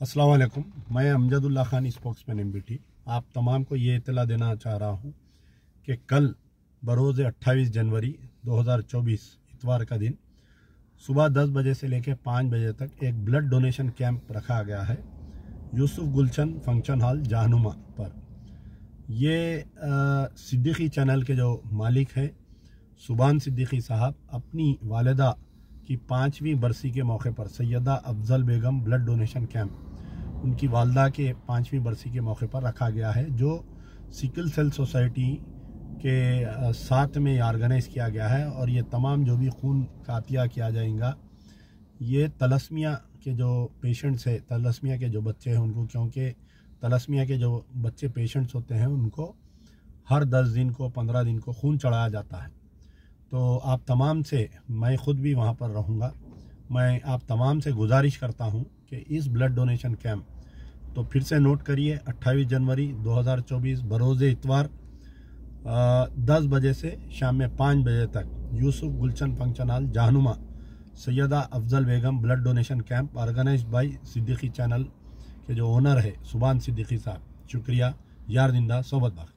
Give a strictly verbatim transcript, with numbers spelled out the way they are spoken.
अस्सलाम वालेकुम। मैं Amjadullah Khan, spokesman M B T, आप तमाम को ये इत्तला देना चाह रहा हूँ कि कल बरोज़ अट्ठाईस जनवरी दो हज़ार चौबीस इतवार का दिन सुबह दस बजे से लेकर पाँच बजे तक एक ब्लड डोनेशन कैंप रखा गया है यूसुफ गुलशन फंक्शन हॉल जहानुमा पर। ये सिद्दीकी चैनल के जो मालिक हैं सुभान सिद्दीकी साहब अपनी वालिदा की पाँचवीं बरसी के मौके पर Syeda Afzal Begum blood donation camp उनकी वालदा के पाँचवीं बरसी के मौके पर रखा गया है, जो सिकल सेल सोसाइटी के साथ में ऑर्गेनाइज़ किया गया है। और ये तमाम जो भी खून का अतिया किया जाएगा ये तलस्मिया के जो पेशेंट्स है, तलस्मिया के जो बच्चे हैं उनको, क्योंकि तलस्मिया के जो बच्चे पेशेंट्स होते हैं उनको हर दस दिन को पंद्रह दिन को खून चढ़ाया जाता है। तो आप तमाम से, मैं ख़ुद भी वहाँ पर रहूँगा, मैं आप तमाम से गुजारिश करता हूँ कि इस ब्लड डोनेशन कैंप, तो फिर से नोट करिए, अट्ठाईस जनवरी दो हज़ार चौबीस बरोज़ इतवार दस बजे से शाम में पाँच बजे तक Yusuf Gulshan function hall Jahanuma Syeda Afzal Begum blood donation camp organized by Siddiqui channel के जो ओनर है सुभान सिद्दीकी साहब। शुक्रिया। यार जिंदा सोबत बाकी।